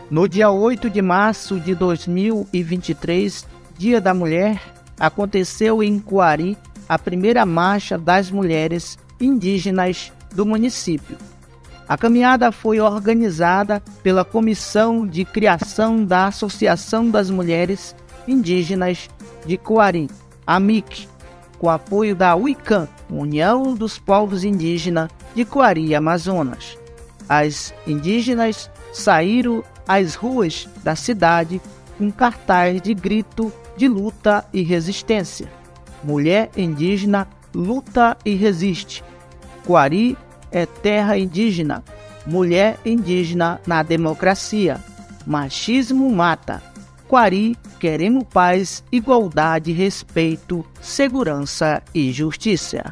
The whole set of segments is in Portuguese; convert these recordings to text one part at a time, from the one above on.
No dia 8 de março de 2023, Dia da Mulher, aconteceu em Coari a primeira marcha das mulheres indígenas do município. A caminhada foi organizada pela Comissão de Criação da Associação das Mulheres Indígenas de Coari, AMIC, com apoio da UICAM, União dos Povos Indígenas de Coari, Amazonas. As indígenas saíram às ruas da cidade com cartaz de grito de luta e resistência. Mulher indígena luta e resiste. Coari é terra indígena. Mulher indígena na democracia. Machismo mata. Coari, queremos paz, igualdade, respeito, segurança e justiça.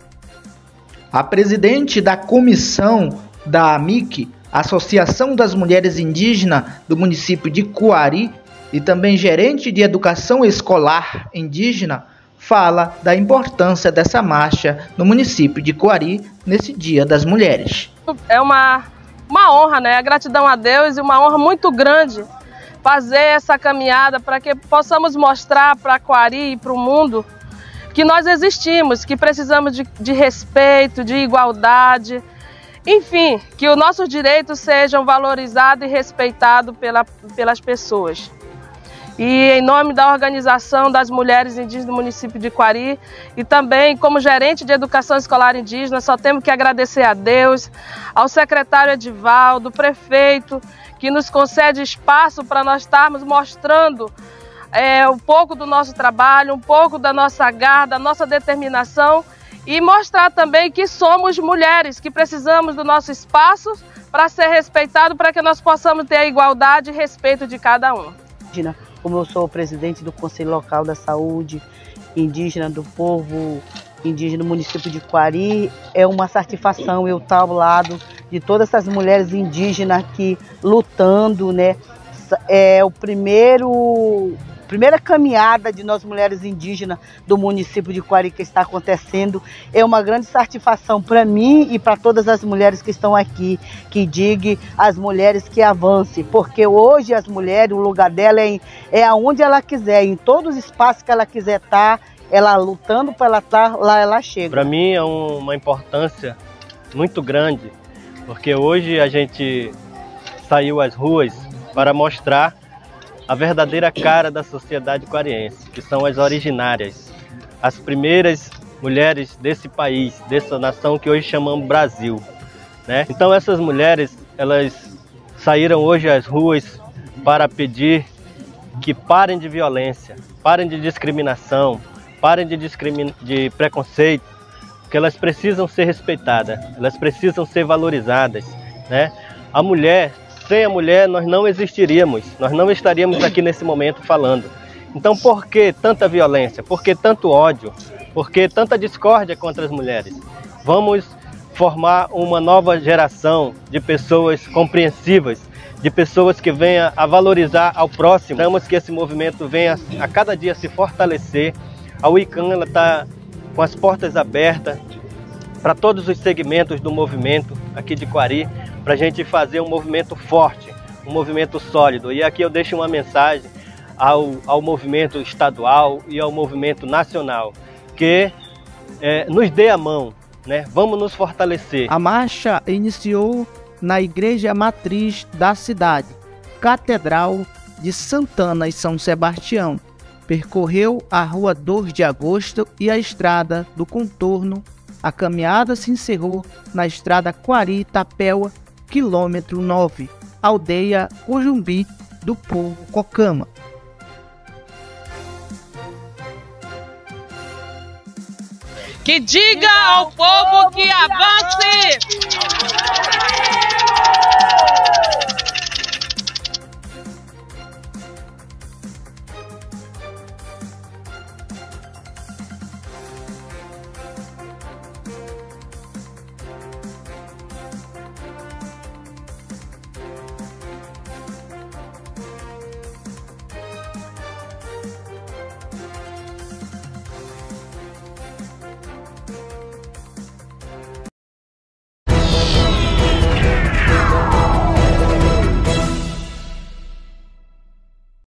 A presidente da comissão da AMIC, Associação das Mulheres Indígenas do município de Coari, e também gerente de educação escolar indígena, fala da importância dessa marcha no município de Coari nesse Dia das Mulheres. É uma honra, né? A gratidão a Deus e uma honra muito grande fazer essa caminhada para que possamos mostrar para Coari e para o mundo que nós existimos, que precisamos de respeito, de igualdade, enfim, que os nossos direitos sejam valorizados e respeitados pelas pessoas. E em nome da Organização das Mulheres Indígenas do município de Coari e também como gerente de educação escolar indígena, só temos que agradecer a Deus, ao secretário Edivaldo, prefeito, que nos concede espaço para nós estarmos mostrando um pouco do nosso trabalho, um pouco da nossa garra, da nossa determinação e mostrar também que somos mulheres, que precisamos do nosso espaço para ser respeitado, para que nós possamos ter a igualdade e respeito de cada um. Como eu sou o presidente do Conselho Local da Saúde Indígena do Povo Indígena do município de Coari, é uma satisfação eu estar ao lado de todas essas mulheres indígenas aqui lutando, né? É o primeira caminhada de nós mulheres indígenas do município de Coari que está acontecendo. É uma grande satisfação para mim e para todas as mulheres que estão aqui, que diga às mulheres que avancem, porque hoje as mulheres, o lugar dela é aonde ela quiser, em todos os espaços que ela quiser estar, ela lutando para ela estar, lá ela chega. Para mim é uma importância muito grande, porque hoje a gente saiu às ruas para mostrar a verdadeira cara da sociedade coariense, que são as originárias, as primeiras mulheres desse país, dessa nação que hoje chamamos Brasil, né? Então essas mulheres, elas saíram hoje às ruas para pedir que parem de violência, parem de discriminação, parem de preconceito, porque elas precisam ser respeitadas, elas precisam ser valorizadas, né? A mulher, sem a mulher nós não existiríamos, nós não estaríamos aqui nesse momento falando. Então por que tanta violência? Por que tanto ódio? Por que tanta discórdia contra as mulheres? Vamos formar uma nova geração de pessoas compreensivas, de pessoas que venham a valorizar ao próximo. Esperamos que esse movimento venha a cada dia se fortalecer. A UICAM está com as portas abertas para todos os segmentos do movimento aqui de Coari, para a gente fazer um movimento forte, um movimento sólido. E aqui eu deixo uma mensagem ao movimento estadual e ao movimento nacional, que nos dê a mão, né? Vamos nos fortalecer. A marcha iniciou na igreja matriz da cidade, Catedral de Santana e São Sebastião. Percorreu a rua 2 de agosto e a estrada do contorno. A caminhada se encerrou na estrada Coari-Tapéua, quilômetro 9, aldeia Cujumbi do povo Cocama. Que diga ao povo que avance!